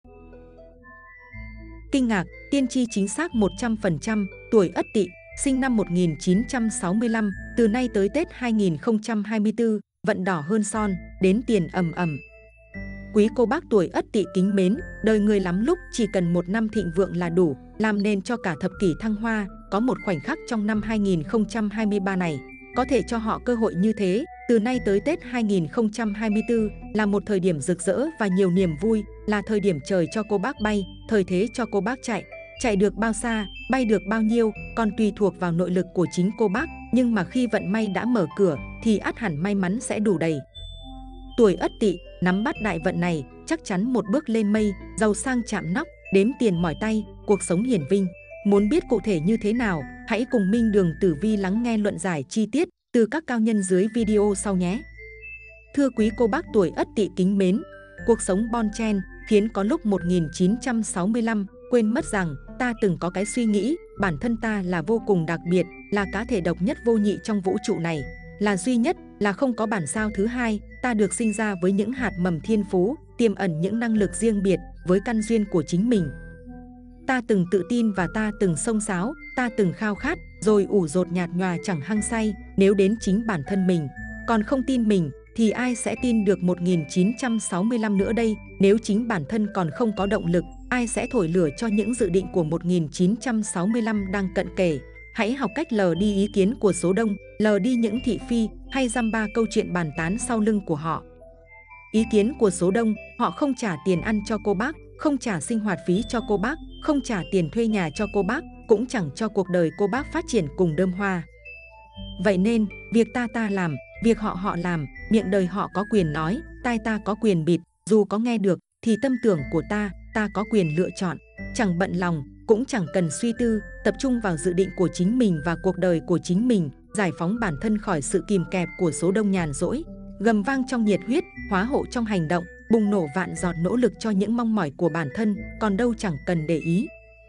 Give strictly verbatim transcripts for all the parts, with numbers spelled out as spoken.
Kinh ngạc, tiên tri chính xác một trăm phần trăm, tuổi Ất Tỵ, sinh năm một nghìn chín trăm sáu mươi lăm, từ nay tới Tết hai nghìn không trăm hai mươi tư, vận đỏ hơn son, đến tiền ầm ầm. Quý cô bác tuổi Ất Tỵ kính mến, đời người lắm lúc chỉ cần một năm thịnh vượng là đủ, làm nên cho cả thập kỷ thăng hoa. Có một khoảnh khắc trong năm hai nghìn không trăm hai mươi ba này, có thể cho họ cơ hội như thế. Từ nay tới Tết hai nghìn không trăm hai mươi tư là một thời điểm rực rỡ và nhiều niềm vui, là thời điểm trời cho cô bác bay, thời thế cho cô bác chạy. Chạy được bao xa, bay được bao nhiêu, còn tùy thuộc vào nội lực của chính cô bác. Nhưng mà khi vận may đã mở cửa, thì ắt hẳn may mắn sẽ đủ đầy. Tuổi Ất Tỵ, nắm bắt đại vận này, chắc chắn một bước lên mây, giàu sang chạm nóc, đếm tiền mỏi tay, cuộc sống hiển vinh. Muốn biết cụ thể như thế nào, hãy cùng Minh Đường Tử Vi lắng nghe luận giải chi tiết từ các cao nhân dưới video sau nhé. Thưa quý cô bác tuổi Ất Tỵ kính mến, cuộc sống bon chen khiến có lúc một nghìn chín trăm sáu mươi lăm quên mất rằng ta từng có cái suy nghĩ bản thân ta là vô cùng đặc biệt, là cá thể độc nhất vô nhị trong vũ trụ này, là duy nhất, là không có bản sao thứ hai. Ta được sinh ra với những hạt mầm thiên phú, tiềm ẩn những năng lực riêng biệt với căn duyên của chính mình. Ta từng tự tin và ta từng xông xáo, ta từng khao khát, rồi ủ rột nhạt nhòa chẳng hăng say. Nếu đến chính bản thân mình còn không tin mình, thì ai sẽ tin được một nghìn chín trăm sáu mươi lăm nữa đây? Nếu chính bản thân còn không có động lực, ai sẽ thổi lửa cho những dự định của một nghìn chín trăm sáu mươi lăm đang cận kề? Hãy học cách lờ đi ý kiến của số đông, lờ đi những thị phi hay dăm ba câu chuyện bàn tán sau lưng của họ. Ý kiến của số đông, họ không trả tiền ăn cho cô bác, không trả sinh hoạt phí cho cô bác, không trả tiền thuê nhà cho cô bác, cũng chẳng cho cuộc đời cô bác phát triển cùng đơm hoa. Vậy nên, việc ta ta làm, việc họ họ làm, miệng đời họ có quyền nói, tai ta có quyền bịt, dù có nghe được, thì tâm tưởng của ta, ta có quyền lựa chọn. Chẳng bận lòng, cũng chẳng cần suy tư, tập trung vào dự định của chính mình và cuộc đời của chính mình, giải phóng bản thân khỏi sự kìm kẹp của số đông nhàn rỗi, gầm vang trong nhiệt huyết, hóa hộ trong hành động, bùng nổ vạn giọt nỗ lực cho những mong mỏi của bản thân, còn đâu chẳng cần để ý.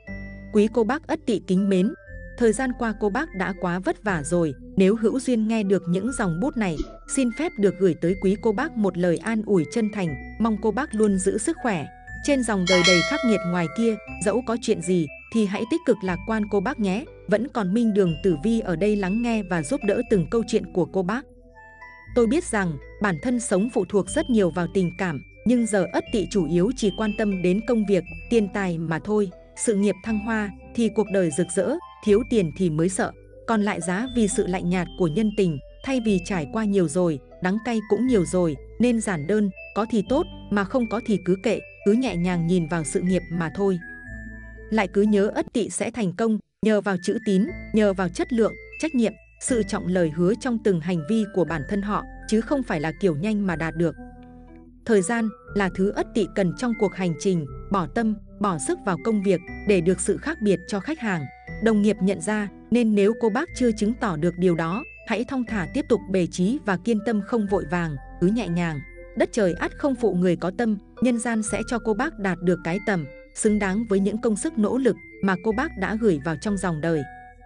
Quý cô bác Ất Tỵ kính mến, thời gian qua cô bác đã quá vất vả rồi. Nếu hữu duyên nghe được những dòng bút này, xin phép được gửi tới quý cô bác một lời an ủi chân thành, mong cô bác luôn giữ sức khỏe. Trên dòng đời đầy khắc nghiệt ngoài kia, dẫu có chuyện gì thì hãy tích cực lạc quan cô bác nhé. Vẫn còn Minh Đường Tử Vi ở đây lắng nghe và giúp đỡ từng câu chuyện của cô bác. Tôi biết rằng bản thân sống phụ thuộc rất nhiều vào tình cảm, nhưng giờ Ất Tỵ chủ yếu chỉ quan tâm đến công việc, tiền tài mà thôi. Sự nghiệp thăng hoa thì cuộc đời rực rỡ, thiếu tiền thì mới sợ. Còn lại giá vì sự lạnh nhạt của nhân tình, thay vì trải qua nhiều rồi, đắng cay cũng nhiều rồi, nên giản đơn, có thì tốt, mà không có thì cứ kệ, cứ nhẹ nhàng nhìn vào sự nghiệp mà thôi. Lại cứ nhớ Ất Tỵ sẽ thành công, nhờ vào chữ tín, nhờ vào chất lượng, trách nhiệm, sự trọng lời hứa trong từng hành vi của bản thân họ, chứ không phải là kiểu nhanh mà đạt được. Thời gian là thứ Ất Tỵ cần trong cuộc hành trình, bỏ tâm, bỏ sức vào công việc để được sự khác biệt cho khách hàng, đồng nghiệp nhận ra. Nên nếu cô bác chưa chứng tỏ được điều đó, hãy thong thả tiếp tục bề trí và kiên tâm, không vội vàng, cứ nhẹ nhàng. Đất trời ắt không phụ người có tâm, nhân gian sẽ cho cô bác đạt được cái tầm xứng đáng với những công sức nỗ lực mà cô bác đã gửi vào trong dòng đời.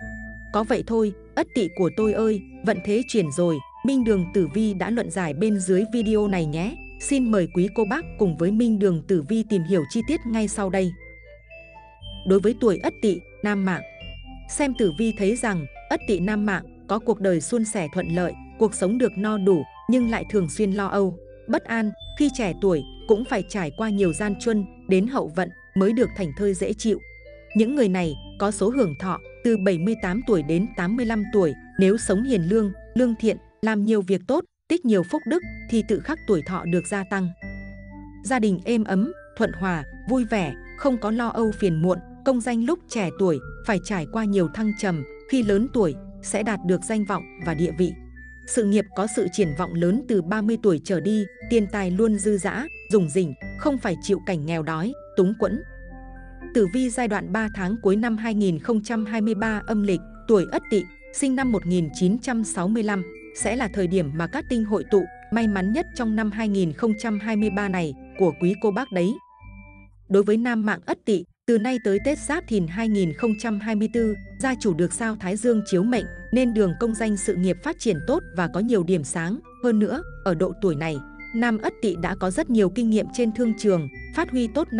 Có vậy thôi, Ất Tỵ của tôi ơi, vận thế chuyển rồi. Minh Đường Tử Vi đã luận giải bên dưới video này nhé. Xin mời quý cô bác cùng với Minh Đường Tử Vi tìm hiểu chi tiết ngay sau đây. Đối với tuổi Ất Tỵ, nam mạng, xem tử vi thấy rằng Ất Tỵ nam mạng có cuộc đời suôn sẻ thuận lợi, cuộc sống được no đủ, nhưng lại thường xuyên lo âu, bất an. Khi trẻ tuổi cũng phải trải qua nhiều gian truân, đến hậu vận mới được thảnh thơi dễ chịu. Những người này có số hưởng thọ từ bảy mươi tám tuổi đến tám mươi lăm tuổi. Nếu sống hiền lương, lương thiện, làm nhiều việc tốt, tích nhiều phúc đức thì tự khắc tuổi thọ được gia tăng. Gia đình êm ấm, thuận hòa, vui vẻ, không có lo âu phiền muộn. Công danh lúc trẻ tuổi phải trải qua nhiều thăng trầm, khi lớn tuổi sẽ đạt được danh vọng và địa vị. Sự nghiệp có sự triển vọng lớn từ ba mươi tuổi trở đi, tiền tài luôn dư dả, rủng rỉnh, không phải chịu cảnh nghèo đói, túng quẫn. Tử vi giai đoạn ba tháng cuối năm hai nghìn không trăm hai mươi ba âm lịch, tuổi Ất Tỵ, sinh năm một nghìn chín trăm sáu mươi lăm, sẽ là thời điểm mà các tinh hội tụ may mắn nhất trong năm hai nghìn không trăm hai mươi ba này của quý cô bác đấy. Đối với nam mạng Ất Tỵ, từ nay tới Tết Giáp Thìn hai nghìn không trăm hai mươi tư, gia chủ được sao Thái Dương chiếu mệnh, nên đường công danh sự nghiệp phát triển tốt và có nhiều điểm sáng. Hơn nữa, ở độ tuổi này, nam Ất Tỵ đã có rất nhiều kinh nghiệm trên thương trường, phát huy tốt năng lực,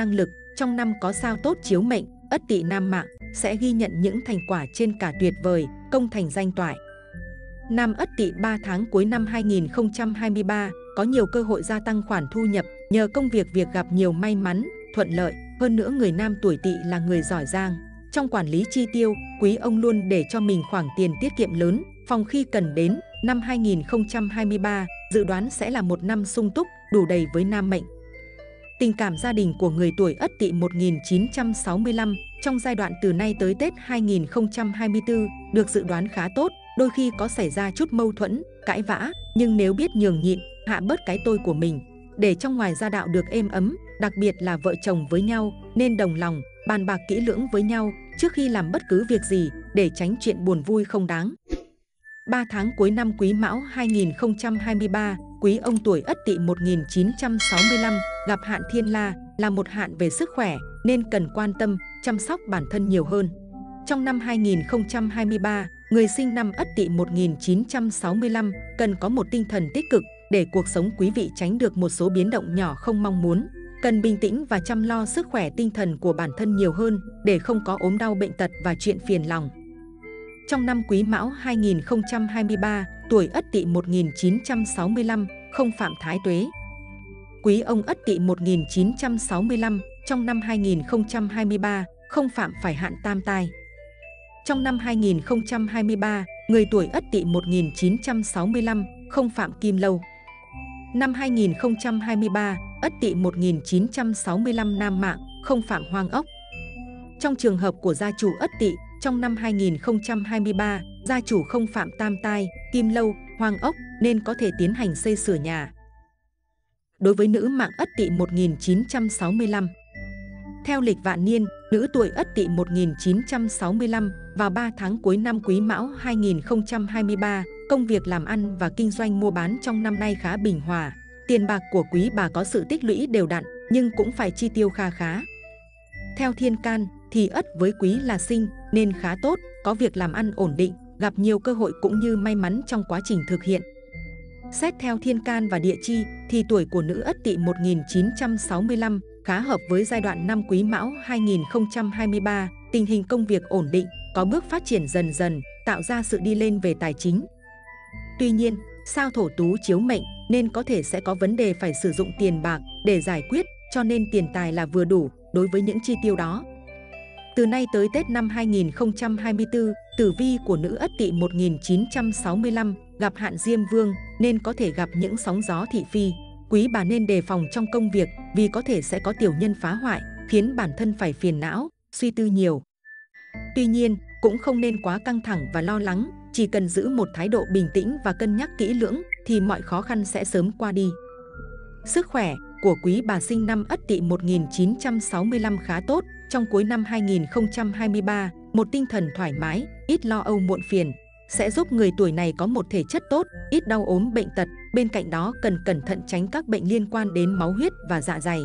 trong năm có sao tốt chiếu mệnh, Ất Tỵ nam mạng sẽ ghi nhận những thành quả trên cả tuyệt vời, công thành danh toại. Nam Ất Tỵ ba tháng cuối năm hai nghìn không trăm hai mươi ba có nhiều cơ hội gia tăng khoản thu nhập nhờ công việc việc gặp nhiều may mắn, thuận lợi. Hơn nữa người nam tuổi Tỵ là người giỏi giang. Trong quản lý chi tiêu, quý ông luôn để cho mình khoản tiền tiết kiệm lớn, phòng khi cần đến. Năm hai nghìn không trăm hai mươi ba dự đoán sẽ là một năm sung túc, đủ đầy với nam mệnh. Tình cảm gia đình của người tuổi Ất Tỵ một nghìn chín trăm sáu mươi lăm trong giai đoạn từ nay tới Tết hai nghìn không trăm hai mươi tư được dự đoán khá tốt, đôi khi có xảy ra chút mâu thuẫn, cãi vã, nhưng nếu biết nhường nhịn, hạ bớt cái tôi của mình, để trong ngoài gia đạo được êm ấm, đặc biệt là vợ chồng với nhau, nên đồng lòng, bàn bạc kỹ lưỡng với nhau trước khi làm bất cứ việc gì để tránh chuyện buồn vui không đáng. ba tháng cuối năm Quý Mão hai nghìn không trăm hai mươi ba, quý ông tuổi Ất Tỵ một nghìn chín trăm sáu mươi lăm gặp hạn thiên la, là một hạn về sức khỏe nên cần quan tâm, chăm sóc bản thân nhiều hơn. Trong năm hai nghìn không trăm hai mươi ba, người sinh năm Ất Tỵ một nghìn chín trăm sáu mươi lăm cần có một tinh thần tích cực để cuộc sống quý vị tránh được một số biến động nhỏ không mong muốn. Cần bình tĩnh và chăm lo sức khỏe tinh thần của bản thân nhiều hơn để không có ốm đau bệnh tật và chuyện phiền lòng. Trong năm Quý Mão hai nghìn không trăm hai mươi ba, tuổi Ất Tỵ một nghìn chín trăm sáu mươi lăm không phạm thái tuế. Quý ông Ất Tỵ một nghìn chín trăm sáu mươi lăm trong năm hai nghìn không trăm hai mươi ba không phạm phải hạn tam tai. Trong năm hai nghìn không trăm hai mươi ba, người tuổi Ất Tỵ một nghìn chín trăm sáu mươi lăm không phạm kim lâu. Năm hai nghìn không trăm hai mươi ba, Ất Tỵ một nghìn chín trăm sáu mươi lăm nam mạng không phạm hoang ốc. Trong trường hợp của gia chủ Ất Tỵ, trong năm hai nghìn không trăm hai mươi ba, gia chủ không phạm tam tai, kim lâu, hoang ốc nên có thể tiến hành xây sửa nhà. Đối với nữ mạng Ất Tỵ một nghìn chín trăm sáu mươi lăm, theo lịch vạn niên, nữ tuổi Ất Tỵ một nghìn chín trăm sáu mươi lăm vào ba tháng cuối năm Quý Mão hai nghìn không trăm hai mươi ba, công việc làm ăn và kinh doanh mua bán trong năm nay khá bình hòa. Tiền bạc của quý bà có sự tích lũy đều đặn, nhưng cũng phải chi tiêu kha khá. Theo thiên can thì Ất với Quý là sinh nên khá tốt, có việc làm ăn ổn định, gặp nhiều cơ hội cũng như may mắn trong quá trình thực hiện. Xét theo thiên can và địa chi thì tuổi của nữ Ất Tỵ một nghìn chín trăm sáu mươi lăm khá hợp với giai đoạn năm Quý Mão hai nghìn không trăm hai mươi ba, tình hình công việc ổn định, có bước phát triển dần dần, tạo ra sự đi lên về tài chính. Tuy nhiên, sao thổ tú chiếu mệnh nên có thể sẽ có vấn đề phải sử dụng tiền bạc để giải quyết, cho nên tiền tài là vừa đủ đối với những chi tiêu đó. Từ nay tới Tết năm hai nghìn không trăm hai mươi tư, tử vi của nữ Ất Tỵ một nghìn chín trăm sáu mươi lăm gặp hạn Diêm Vương nên có thể gặp những sóng gió thị phi. Quý bà nên đề phòng trong công việc vì có thể sẽ có tiểu nhân phá hoại, khiến bản thân phải phiền não, suy tư nhiều. Tuy nhiên, cũng không nên quá căng thẳng và lo lắng, chỉ cần giữ một thái độ bình tĩnh và cân nhắc kỹ lưỡng thì mọi khó khăn sẽ sớm qua đi. Sức khỏe của quý bà sinh năm Ất Tỵ một nghìn chín trăm sáu mươi lăm khá tốt. Trong cuối năm hai nghìn không trăm hai mươi ba, một tinh thần thoải mái, ít lo âu muộn phiền sẽ giúp người tuổi này có một thể chất tốt, ít đau ốm bệnh tật. Bên cạnh đó cần cẩn thận tránh các bệnh liên quan đến máu huyết và dạ dày.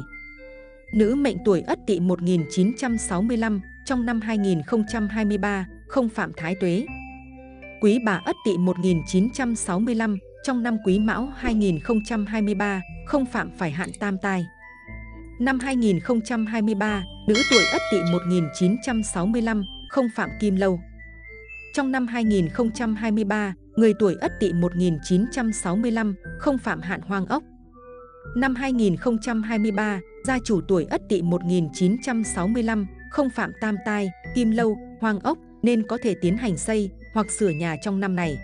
Nữ mệnh tuổi Ất Tỵ một nghìn chín trăm sáu mươi lăm trong năm hai nghìn không trăm hai mươi ba không phạm thái tuế. Quý bà Ất Tỵ một nghìn chín trăm sáu mươi lăm trong năm Quý Mão hai nghìn không trăm hai mươi ba không phạm phải hạn tam tai. Năm hai nghìn không trăm hai mươi ba, nữ tuổi Ất Tỵ một nghìn chín trăm sáu mươi lăm không phạm kim lâu. Trong năm hai nghìn không trăm hai mươi ba, người tuổi Ất Tỵ một nghìn chín trăm sáu mươi lăm không phạm hạn hoang ốc. Năm hai nghìn không trăm hai mươi ba, gia chủ tuổi Ất Tỵ một nghìn chín trăm sáu mươi lăm không phạm tam tai, kim lâu, hoang ốc nên có thể tiến hành xây hoặc sửa nhà trong năm này.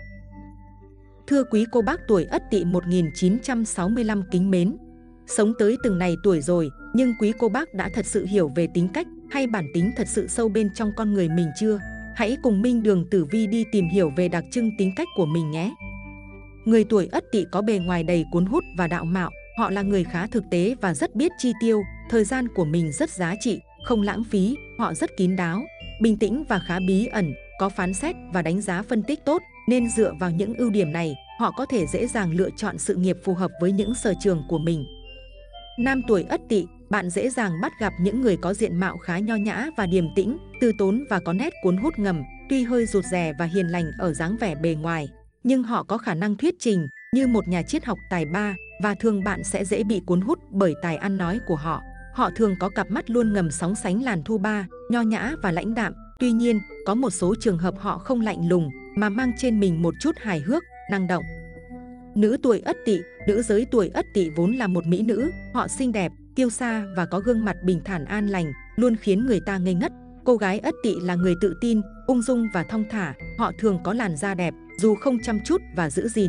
Thưa quý cô bác tuổi Ất Tỵ một nghìn chín trăm sáu mươi lăm kính mến, sống tới từng này tuổi rồi, nhưng quý cô bác đã thật sự hiểu về tính cách hay bản tính thật sự sâu bên trong con người mình chưa? Hãy cùng Minh Đường Tử Vi đi tìm hiểu về đặc trưng tính cách của mình nhé. Người tuổi Ất Tỵ có bề ngoài đầy cuốn hút và đạo mạo, họ là người khá thực tế và rất biết chi tiêu, thời gian của mình rất giá trị, không lãng phí, họ rất kín đáo, bình tĩnh và khá bí ẩn, có phán xét và đánh giá phân tích tốt, nên dựa vào những ưu điểm này, họ có thể dễ dàng lựa chọn sự nghiệp phù hợp với những sở trường của mình. Nam tuổi Ất Tỵ, bạn dễ dàng bắt gặp những người có diện mạo khá nho nhã và điềm tĩnh, từ tốn và có nét cuốn hút ngầm, tuy hơi rụt rè và hiền lành ở dáng vẻ bề ngoài, nhưng họ có khả năng thuyết trình như một nhà triết học tài ba và thường bạn sẽ dễ bị cuốn hút bởi tài ăn nói của họ. Họ thường có cặp mắt luôn ngầm sóng sánh làn thu ba, nho nhã và lãnh đạm. Tuy nhiên, có một số trường hợp họ không lạnh lùng mà mang trên mình một chút hài hước, năng động. Nữ tuổi Ất Tỵ. Nữ giới tuổi Ất Tỵ vốn là một mỹ nữ, họ xinh đẹp, kiêu sa và có gương mặt bình thản an lành, luôn khiến người ta ngây ngất. Cô gái Ất Tỵ là người tự tin, ung dung và thong thả, họ thường có làn da đẹp, dù không chăm chút và giữ gìn.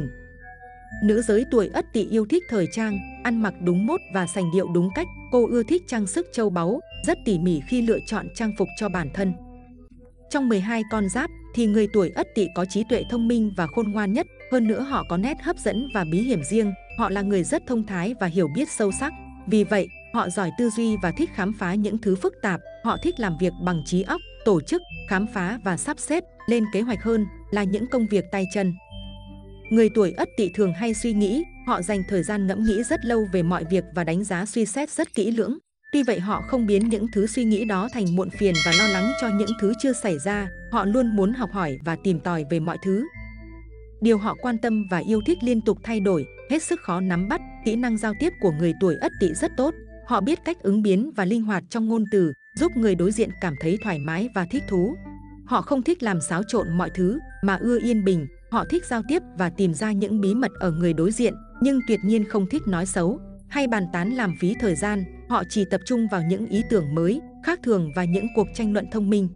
Nữ giới tuổi Ất Tỵ yêu thích thời trang, ăn mặc đúng mốt và sành điệu đúng cách. Cô ưa thích trang sức châu báu, rất tỉ mỉ khi lựa chọn trang phục cho bản thân. Trong mười hai con giáp thì người tuổi Ất Tỵ có trí tuệ thông minh và khôn ngoan nhất. Hơn nữa họ có nét hấp dẫn và bí hiểm riêng. Họ là người rất thông thái và hiểu biết sâu sắc. Vì vậy, họ giỏi tư duy và thích khám phá những thứ phức tạp. Họ thích làm việc bằng trí óc, tổ chức, khám phá và sắp xếp, lên kế hoạch hơn là những công việc tay chân. Người tuổi Ất Tỵ thường hay suy nghĩ, họ dành thời gian ngẫm nghĩ rất lâu về mọi việc và đánh giá suy xét rất kỹ lưỡng. Tuy vậy họ không biến những thứ suy nghĩ đó thành muộn phiền và lo lắng cho những thứ chưa xảy ra. Họ luôn muốn học hỏi và tìm tòi về mọi thứ. Điều họ quan tâm và yêu thích liên tục thay đổi, hết sức khó nắm bắt. Kỹ năng giao tiếp của người tuổi Ất Tỵ rất tốt. Họ biết cách ứng biến và linh hoạt trong ngôn từ, giúp người đối diện cảm thấy thoải mái và thích thú. Họ không thích làm xáo trộn mọi thứ, mà ưa yên bình. Họ thích giao tiếp và tìm ra những bí mật ở người đối diện, nhưng tuyệt nhiên không thích nói xấu hay bàn tán làm phí thời gian. Họ chỉ tập trung vào những ý tưởng mới, khác thường và những cuộc tranh luận thông minh.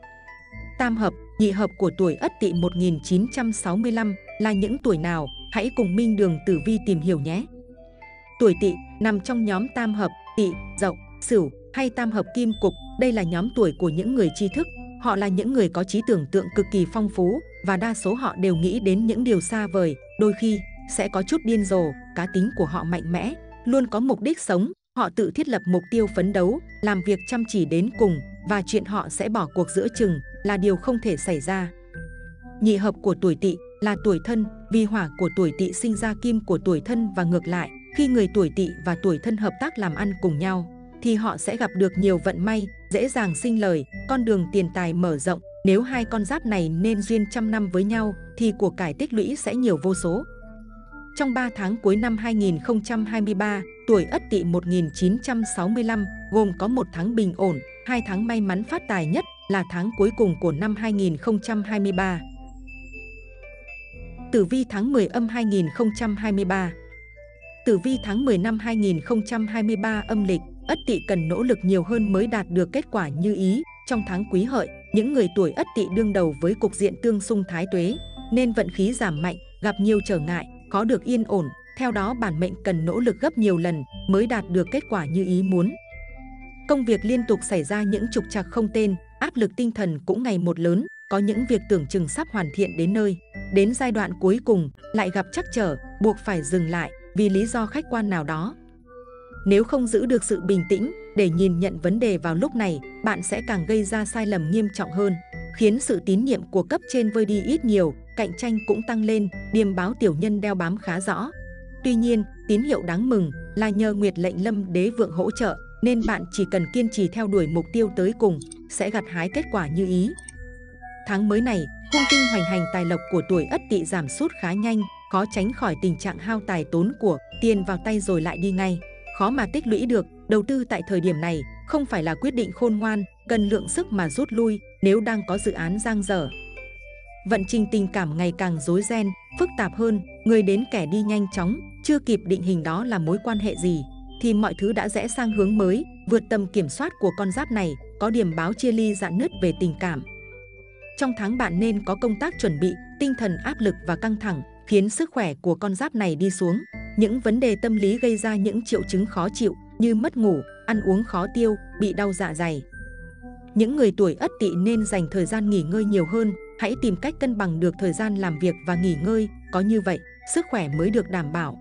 Tam hợp, nhị hợp của tuổi Ất Tỵ một nghìn chín trăm sáu mươi lăm là những tuổi nào? Hãy cùng Minh Đường Tử Vi tìm hiểu nhé! Tuổi Tỵ nằm trong nhóm tam hợp Tỵ, Dậu, Sửu hay tam hợp Kim Cục. Đây là nhóm tuổi của những người tri thức. Họ là những người có trí tưởng tượng cực kỳ phong phú và đa số họ đều nghĩ đến những điều xa vời, đôi khi sẽ có chút điên rồ. Cá tính của họ mạnh mẽ, luôn có mục đích sống. Họ tự thiết lập mục tiêu phấn đấu, làm việc chăm chỉ đến cùng và chuyện họ sẽ bỏ cuộc giữa chừng là điều không thể xảy ra. Nhị hợp của tuổi Tỵ là tuổi Thân, vì hỏa của tuổi Tỵ sinh ra kim của tuổi Thân và ngược lại. Khi người tuổi Tỵ và tuổi Thân hợp tác làm ăn cùng nhau thì họ sẽ gặp được nhiều vận may, dễ dàng sinh lời, con đường tiền tài mở rộng. Nếu hai con giáp này nên duyên trăm năm với nhau thì của cải tích lũy sẽ nhiều vô số. Trong ba tháng cuối năm hai nghìn không trăm hai mươi ba, tuổi Ất Tỵ một nghìn chín trăm sáu mươi lăm gồm có một tháng bình ổn, hai tháng may mắn phát tài nhất là tháng cuối cùng của năm hai nghìn không trăm hai mươi ba. Tử vi tháng mười âm hai nghìn không trăm hai mươi ba. Tử vi tháng mười năm hai nghìn không trăm hai mươi ba âm lịch, Ất Tỵ cần nỗ lực nhiều hơn mới đạt được kết quả như ý. Trong tháng Quý Hợi, những người tuổi Ất Tỵ đương đầu với cục diện tương xung thái tuế, nên vận khí giảm mạnh, gặp nhiều trở ngại, khó được yên ổn. Theo đó, bản mệnh cần nỗ lực gấp nhiều lần mới đạt được kết quả như ý muốn. Công việc liên tục xảy ra những trục trặc không tên, áp lực tinh thần cũng ngày một lớn, có những việc tưởng chừng sắp hoàn thiện đến nơi. Đến giai đoạn cuối cùng, lại gặp trắc trở, buộc phải dừng lại vì lý do khách quan nào đó. Nếu không giữ được sự bình tĩnh để nhìn nhận vấn đề vào lúc này, bạn sẽ càng gây ra sai lầm nghiêm trọng hơn, khiến sự tín nhiệm của cấp trên vơi đi ít nhiều, cạnh tranh cũng tăng lên, điềm báo tiểu nhân đeo bám khá rõ. Tuy nhiên, tín hiệu đáng mừng là nhờ Nguyệt lệnh Lâm Đế Vượng hỗ trợ, nên bạn chỉ cần kiên trì theo đuổi mục tiêu tới cùng, sẽ gặt hái kết quả như ý. Tháng mới này, hung tinh hoành hành tài lộc của tuổi Ất Tỵ giảm sút khá nhanh, khó tránh khỏi tình trạng hao tài tốn của, tiền vào tay rồi lại đi ngay, khó mà tích lũy được. Đầu tư tại thời điểm này không phải là quyết định khôn ngoan, cần lượng sức mà rút lui nếu đang có dự án dang dở. Vận trình tình cảm ngày càng rối ren, phức tạp hơn, người đến kẻ đi nhanh chóng, chưa kịp định hình đó là mối quan hệ gì thì mọi thứ đã rẽ sang hướng mới, vượt tầm kiểm soát của con giáp này, có điểm báo chia ly rạn nứt về tình cảm. Trong tháng bạn nên có công tác chuẩn bị, tinh thần áp lực và căng thẳng khiến sức khỏe của con giáp này đi xuống. Những vấn đề tâm lý gây ra những triệu chứng khó chịu như mất ngủ, ăn uống khó tiêu, bị đau dạ dày. Những người tuổi Ất Tỵ nên dành thời gian nghỉ ngơi nhiều hơn, hãy tìm cách cân bằng được thời gian làm việc và nghỉ ngơi, có như vậy, sức khỏe mới được đảm bảo.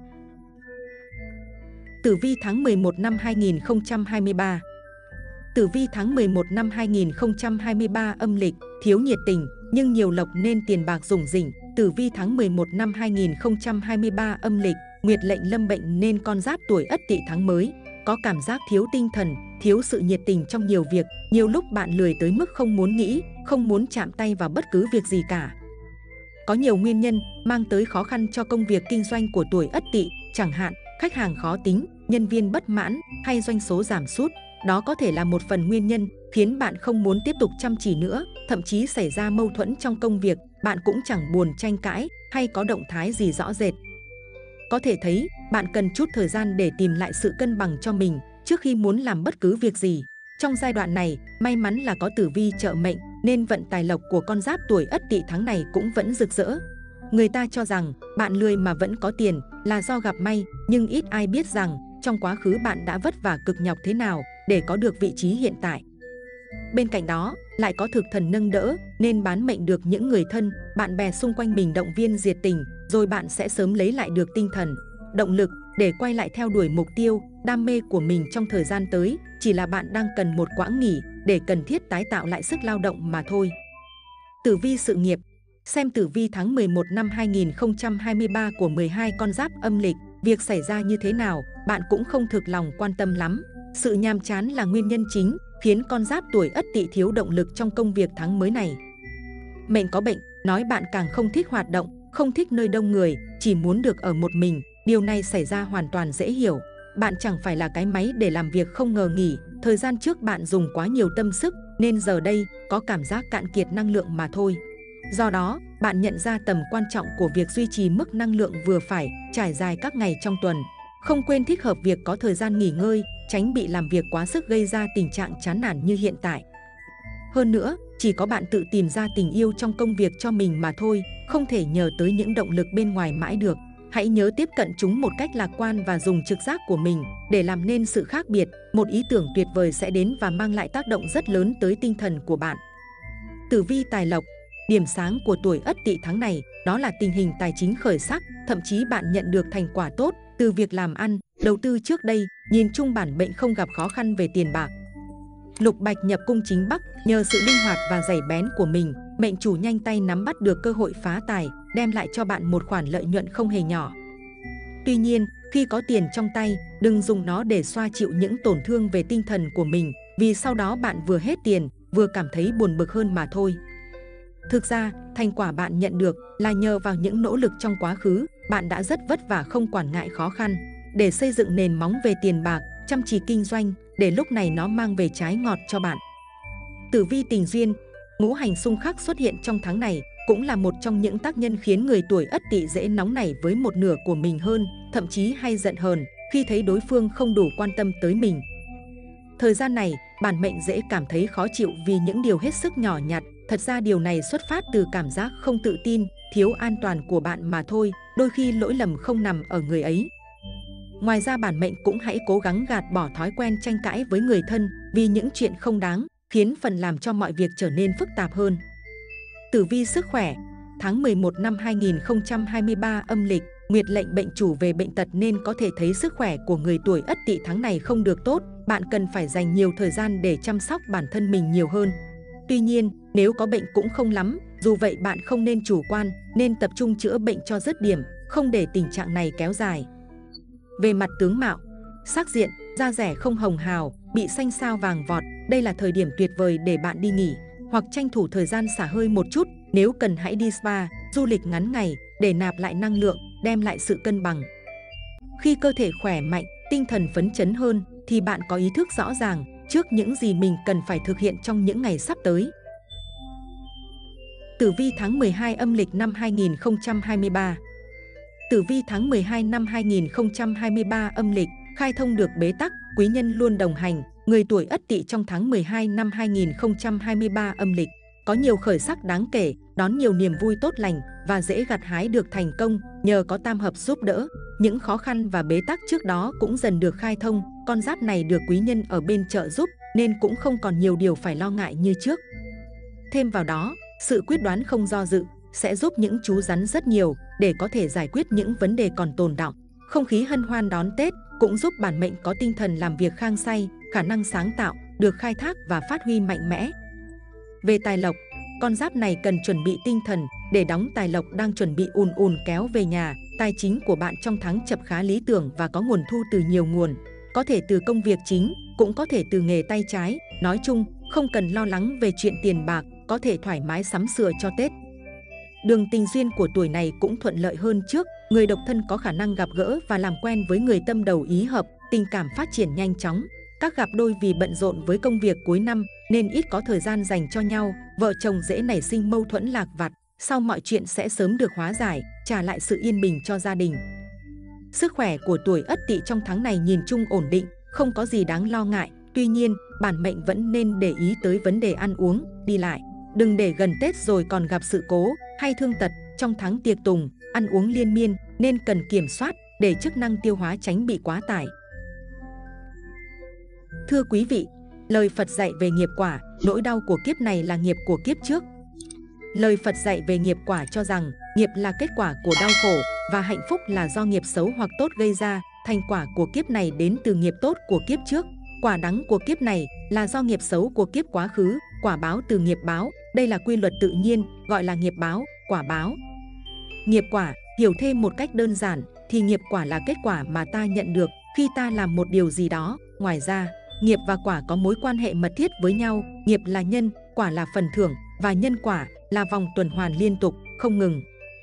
Tử vi tháng mười một năm hai nghìn không trăm hai mươi ba. Tử vi tháng mười một năm hai nghìn không trăm hai mươi ba âm lịch, thiếu nhiệt tình nhưng nhiều lộc nên tiền bạc rủng rỉnh. Tử vi tháng mười một năm hai nghìn không trăm hai mươi ba âm lịch, Nguyệt lệnh Lâm bệnh nên con giáp tuổi Ất Tỵ tháng mới có cảm giác thiếu tinh thần, thiếu sự nhiệt tình trong nhiều việc. Nhiều lúc bạn lười tới mức không muốn nghĩ, không muốn chạm tay vào bất cứ việc gì cả. Có nhiều nguyên nhân mang tới khó khăn cho công việc kinh doanh của tuổi Ất Tỵ, chẳng hạn khách hàng khó tính, nhân viên bất mãn hay doanh số giảm sút. Đó có thể là một phần nguyên nhân khiến bạn không muốn tiếp tục chăm chỉ nữa, thậm chí xảy ra mâu thuẫn trong công việc, bạn cũng chẳng buồn tranh cãi hay có động thái gì rõ rệt. Có thể thấy, bạn cần chút thời gian để tìm lại sự cân bằng cho mình trước khi muốn làm bất cứ việc gì. Trong giai đoạn này, may mắn là có tử vi trợ mệnh nên vận tài lộc của con giáp tuổi Ất Tỵ tháng này cũng vẫn rực rỡ. Người ta cho rằng bạn lười mà vẫn có tiền là do gặp may, nhưng ít ai biết rằng trong quá khứ bạn đã vất vả cực nhọc thế nào để có được vị trí hiện tại. Bên cạnh đó, lại có thực thần nâng đỡ nên bán mệnh được những người thân, bạn bè xung quanh mình động viên diệt tình, rồi bạn sẽ sớm lấy lại được tinh thần, động lực để quay lại theo đuổi mục tiêu, đam mê của mình trong thời gian tới, chỉ là bạn đang cần một quãng nghỉ để cần thiết tái tạo lại sức lao động mà thôi. Tử vi sự nghiệp. Xem tử vi tháng mười một năm hai nghìn không trăm hai mươi ba của mười hai con giáp âm lịch, việc xảy ra như thế nào, bạn cũng không thực lòng quan tâm lắm. Sự nhàm chán là nguyên nhân chính khiến con giáp tuổi Ất Tỵ thiếu động lực trong công việc tháng mới này. Mệnh có bệnh, nói bạn càng không thích hoạt động, không thích nơi đông người, chỉ muốn được ở một mình. Điều này xảy ra hoàn toàn dễ hiểu. Bạn chẳng phải là cái máy để làm việc không ngờ nghỉ. Thời gian trước bạn dùng quá nhiều tâm sức nên giờ đây có cảm giác cạn kiệt năng lượng mà thôi. Do đó, bạn nhận ra tầm quan trọng của việc duy trì mức năng lượng vừa phải, trải dài các ngày trong tuần. Không quên thích hợp việc có thời gian nghỉ ngơi, tránh bị làm việc quá sức gây ra tình trạng chán nản như hiện tại. Hơn nữa, chỉ có bạn tự tìm ra tình yêu trong công việc cho mình mà thôi, không thể nhờ tới những động lực bên ngoài mãi được. Hãy nhớ tiếp cận chúng một cách lạc quan và dùng trực giác của mình để làm nên sự khác biệt. Một ý tưởng tuyệt vời sẽ đến và mang lại tác động rất lớn tới tinh thần của bạn. Tử vi tài lộc. Điểm sáng của tuổi Ất Tỵ tháng này đó là tình hình tài chính khởi sắc, thậm chí bạn nhận được thành quả tốt từ việc làm ăn, đầu tư trước đây. Nhìn chung bản mệnh không gặp khó khăn về tiền bạc. Lục bạch nhập cung chính Bắc, nhờ sự linh hoạt và dày bén của mình, mệnh chủ nhanh tay nắm bắt được cơ hội phá tài, đem lại cho bạn một khoản lợi nhuận không hề nhỏ. Tuy nhiên, khi có tiền trong tay, đừng dùng nó để xoa dịu những tổn thương về tinh thần của mình, vì sau đó bạn vừa hết tiền, vừa cảm thấy buồn bực hơn mà thôi. Thực ra, thành quả bạn nhận được là nhờ vào những nỗ lực trong quá khứ, bạn đã rất vất vả không quản ngại khó khăn để xây dựng nền móng về tiền bạc, chăm chỉ kinh doanh, để lúc này nó mang về trái ngọt cho bạn. Tử vi tình duyên. Ngũ hành xung khắc xuất hiện trong tháng này cũng là một trong những tác nhân khiến người tuổi Ất Tỵ dễ nóng nảy với một nửa của mình hơn, thậm chí hay giận hờn khi thấy đối phương không đủ quan tâm tới mình. Thời gian này, bản mệnh dễ cảm thấy khó chịu vì những điều hết sức nhỏ nhặt. Thật ra điều này xuất phát từ cảm giác không tự tin, thiếu an toàn của bạn mà thôi, đôi khi lỗi lầm không nằm ở người ấy. Ngoài ra bản mệnh cũng hãy cố gắng gạt bỏ thói quen tranh cãi với người thân vì những chuyện không đáng, khiến phần làm cho mọi việc trở nên phức tạp hơn. Tử vi sức khỏe. Tháng mười một năm hai nghìn không trăm hai mươi ba âm lịch, nguyệt lệnh bệnh chủ về bệnh tật nên có thể thấy sức khỏe của người tuổi Ất Tỵ tháng này không được tốt. Bạn cần phải dành nhiều thời gian để chăm sóc bản thân mình nhiều hơn. Tuy nhiên, nếu có bệnh cũng không lắm, dù vậy bạn không nên chủ quan, nên tập trung chữa bệnh cho dứt điểm, không để tình trạng này kéo dài. Về mặt tướng mạo, sắc diện, da dẻ không hồng hào, bị xanh xao vàng vọt, đây là thời điểm tuyệt vời để bạn đi nghỉ, hoặc tranh thủ thời gian xả hơi một chút, nếu cần hãy đi spa, du lịch ngắn ngày để nạp lại năng lượng, đem lại sự cân bằng. Khi cơ thể khỏe mạnh, tinh thần phấn chấn hơn, thì bạn có ý thức rõ ràng trước những gì mình cần phải thực hiện trong những ngày sắp tới. Tử vi tháng mười hai âm lịch năm hai nghìn không trăm hai mươi ba. Tử vi tháng mười hai năm hai nghìn không trăm hai mươi ba âm lịch, khai thông được bế tắc, quý nhân luôn đồng hành. Người tuổi Ất Tỵ trong tháng mười hai năm hai nghìn không trăm hai mươi ba âm lịch có nhiều khởi sắc đáng kể, đón nhiều niềm vui tốt lành và dễ gặt hái được thành công nhờ có tam hợp giúp đỡ. Những khó khăn và bế tắc trước đó cũng dần được khai thông. Con giáp này được quý nhân ở bên trợ giúp nên cũng không còn nhiều điều phải lo ngại như trước. Thêm vào đó, sự quyết đoán không do dự sẽ giúp những chú rắn rất nhiều để có thể giải quyết những vấn đề còn tồn đọng. Không khí hân hoan đón Tết cũng giúp bản mệnh có tinh thần làm việc hăng say, khả năng sáng tạo được khai thác và phát huy mạnh mẽ. Về tài lộc, con giáp này cần chuẩn bị tinh thần để đóng tài lộc đang chuẩn bị ùn ùn kéo về nhà. Tài chính của bạn trong tháng chập khá lý tưởng và có nguồn thu từ nhiều nguồn, có thể từ công việc chính, cũng có thể từ nghề tay trái. Nói chung, không cần lo lắng về chuyện tiền bạc, có thể thoải mái sắm sửa cho Tết. Đường tình duyên của tuổi này cũng thuận lợi hơn trước, người độc thân có khả năng gặp gỡ và làm quen với người tâm đầu ý hợp, tình cảm phát triển nhanh chóng. Các cặp đôi vì bận rộn với công việc cuối năm nên ít có thời gian dành cho nhau, vợ chồng dễ nảy sinh mâu thuẫn lặt vặt, sau mọi chuyện sẽ sớm được hóa giải, trả lại sự yên bình cho gia đình. Sức khỏe của tuổi Ất Tỵ trong tháng này nhìn chung ổn định, không có gì đáng lo ngại. Tuy nhiên, bản mệnh vẫn nên để ý tới vấn đề ăn uống, đi lại. Đừng để gần Tết rồi còn gặp sự cố hay thương tật. Trong tháng tiệc tùng, ăn uống liên miên nên cần kiểm soát để chức năng tiêu hóa tránh bị quá tải. Thưa quý vị, lời Phật dạy về nghiệp quả, nỗi đau của kiếp này là nghiệp của kiếp trước. Lời Phật dạy về nghiệp quả cho rằng nghiệp là kết quả của đau khổ và hạnh phúc là do nghiệp xấu hoặc tốt gây ra. Thành quả của kiếp này đến từ nghiệp tốt của kiếp trước. Quả đắng của kiếp này là do nghiệp xấu của kiếp quá khứ, quả báo từ nghiệp báo. Đây là quy luật tự nhiên, gọi là nghiệp báo, quả báo. Nghiệp quả, hiểu thêm một cách đơn giản, thì nghiệp quả là kết quả mà ta nhận được khi ta làm một điều gì đó. Ngoài ra, nghiệp và quả có mối quan hệ mật thiết với nhau. Nghiệp là nhân, quả là phần thưởng, và nhân quả là vòng tuần hoàn liên tục, không ngừng.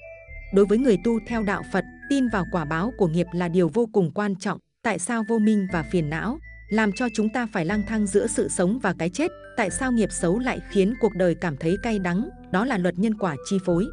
Đối với người tu theo đạo Phật, tin vào quả báo của nghiệp là điều vô cùng quan trọng. Tại sao vô minh và phiền não làm cho chúng ta phải lang thang giữa sự sống và cái chết? Tại sao nghiệp xấu lại khiến cuộc đời cảm thấy cay đắng? Đó là luật nhân quả chi phối.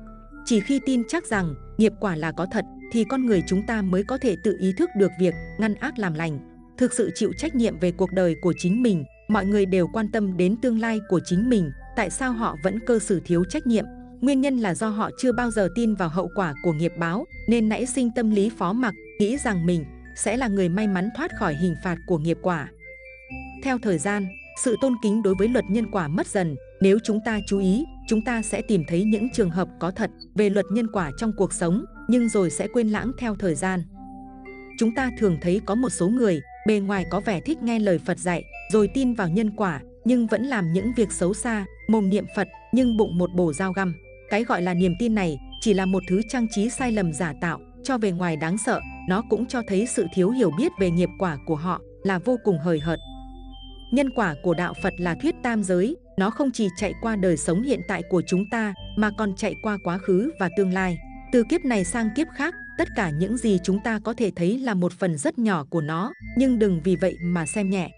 Chỉ khi tin chắc rằng nghiệp quả là có thật thì con người chúng ta mới có thể tự ý thức được việc ngăn ác làm lành, thực sự chịu trách nhiệm về cuộc đời của chính mình. Mọi người đều quan tâm đến tương lai của chính mình, tại sao họ vẫn cư xử thiếu trách nhiệm? Nguyên nhân là do họ chưa bao giờ tin vào hậu quả của nghiệp báo, nên nảy sinh tâm lý phó mặc, nghĩ rằng mình sẽ là người may mắn thoát khỏi hình phạt của nghiệp quả. Theo thời gian, sự tôn kính đối với luật nhân quả mất dần. Nếu chúng ta chú ý, chúng ta sẽ tìm thấy những trường hợp có thật về luật nhân quả trong cuộc sống, nhưng rồi sẽ quên lãng theo thời gian. Chúng ta thường thấy có một số người bề ngoài có vẻ thích nghe lời Phật dạy, rồi tin vào nhân quả, nhưng vẫn làm những việc xấu xa, mồm niệm Phật nhưng bụng một bổ dao găm. Cái gọi là niềm tin này chỉ là một thứ trang trí sai lầm giả tạo, cho bề ngoài đáng sợ. Nó cũng cho thấy sự thiếu hiểu biết về nghiệp quả của họ là vô cùng hời hợt. Nhân quả của đạo Phật là thuyết tam giới, nó không chỉ chạy qua đời sống hiện tại của chúng ta mà còn chạy qua quá khứ và tương lai. Từ kiếp này sang kiếp khác, tất cả những gì chúng ta có thể thấy là một phần rất nhỏ của nó, nhưng đừng vì vậy mà xem nhẹ.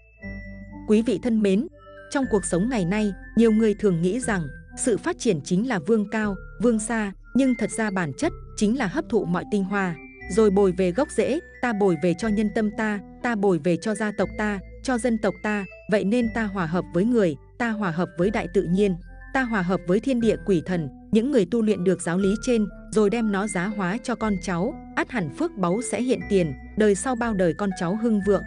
Quý vị thân mến, trong cuộc sống ngày nay, nhiều người thường nghĩ rằng sự phát triển chính là vươn cao, vươn xa, nhưng thật ra bản chất chính là hấp thụ mọi tinh hoa, rồi bồi về gốc rễ. Ta bồi về cho nhân tâm ta, ta bồi về cho gia tộc ta, cho dân tộc ta. Vậy nên ta hòa hợp với người, ta hòa hợp với đại tự nhiên, ta hòa hợp với thiên địa quỷ thần, những người tu luyện được giáo lý trên, rồi đem nó giá hóa cho con cháu, ắt hẳn phước báu sẽ hiện tiền, đời sau bao đời con cháu hưng vượng.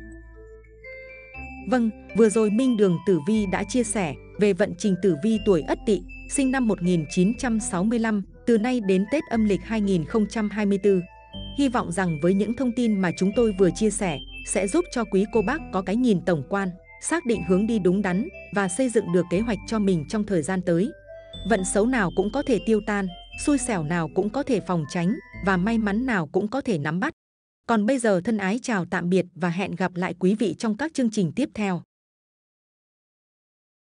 Vâng, vừa rồi Minh Đường Tử Vi đã chia sẻ về vận trình tử vi tuổi Ất Tỵ, sinh năm một nghìn chín trăm sáu mươi lăm, từ nay đến Tết âm lịch hai nghìn không trăm hai mươi tư. Hy vọng rằng với những thông tin mà chúng tôi vừa chia sẻ sẽ giúp cho quý cô bác có cái nhìn tổng quan, xác định hướng đi đúng đắn và xây dựng được kế hoạch cho mình trong thời gian tới. Vận xấu nào cũng có thể tiêu tan, xui xẻo nào cũng có thể phòng tránh và may mắn nào cũng có thể nắm bắt. Còn bây giờ thân ái chào tạm biệt và hẹn gặp lại quý vị trong các chương trình tiếp theo.